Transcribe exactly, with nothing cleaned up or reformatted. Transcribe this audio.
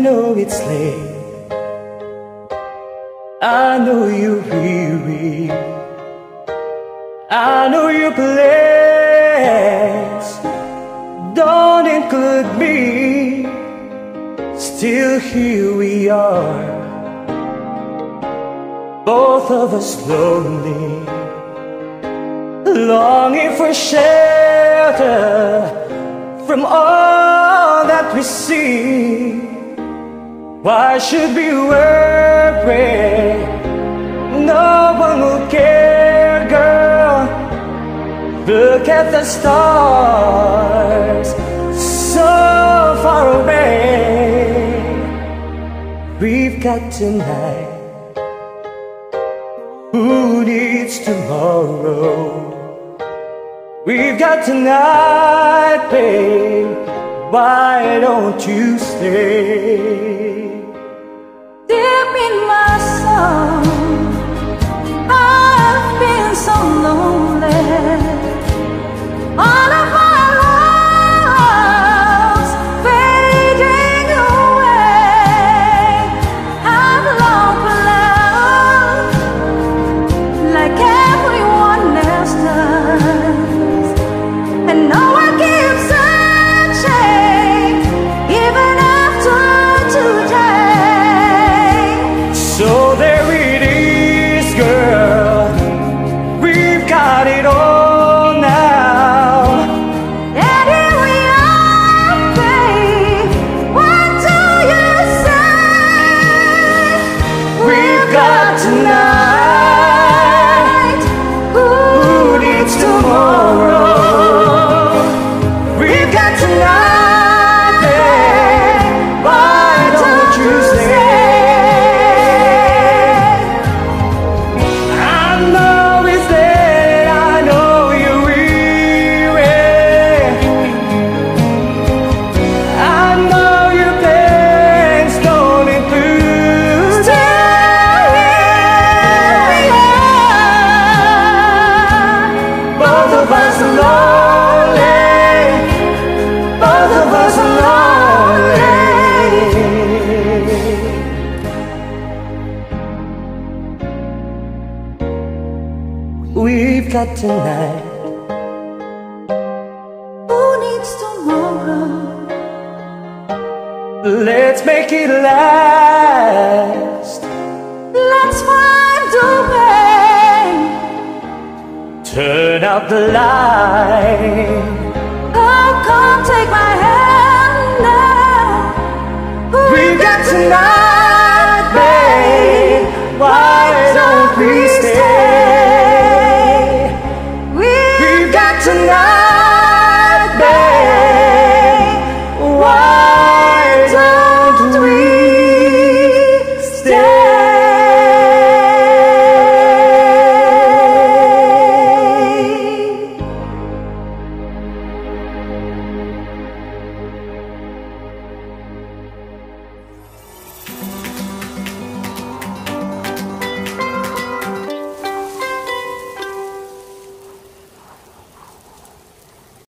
know it's late, I know you're weary, I know your plans don't include me. Still here we are, both of us lonely, longing for shelter from all that we see. Why should we worry? No one will care, girl. Look at the stars, so far away. We've got tonight, who needs tomorrow? We've got tonight, babe, why don't you stay? Deep in my soul, I've been so lonely. All of my love's fading away. I've long for love, like everyone else does, and no one gives a shake, even after today. So there it is, girl, we've got it all now. And here we are, babe, what do you say? We've got tonight, Who who needs tomorrow? We've got tonight, babe, why don't you stay? I know it's late, I know you're weary, I know your plans don't include staying. Both of us are lonely, both of us are lonely. We've got tonight, Who needs tomorrow? let's make it last. Let's find a way. Turn out the light.